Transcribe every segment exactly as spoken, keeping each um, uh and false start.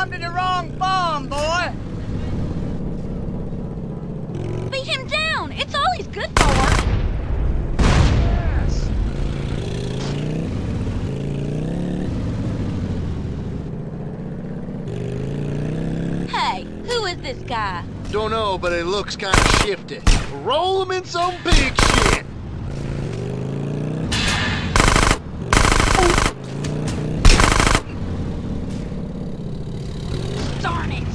after the wrong farm, boy! Beat him down! It's all he's good for! Yes. Hey, who is this guy? Don't know, but it looks kinda shifty. Roll him in some pig shit! Darn it!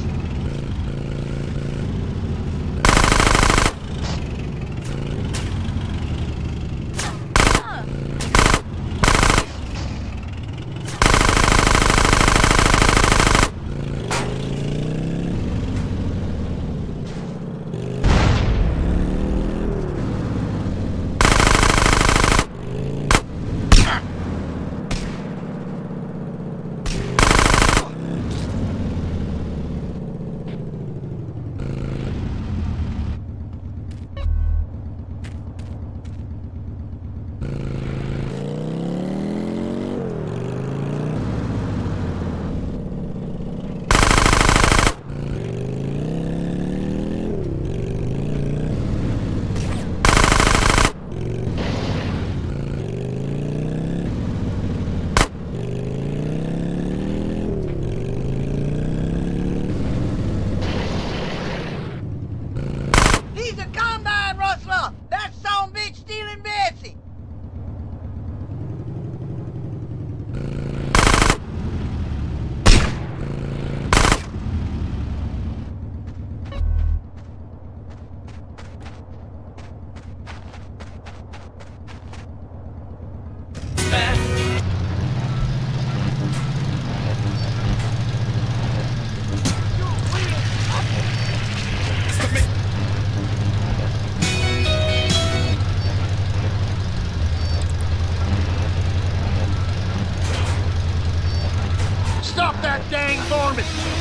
He's a combine rustler! That son bitch stealing Betsy! Stop that dang varmint!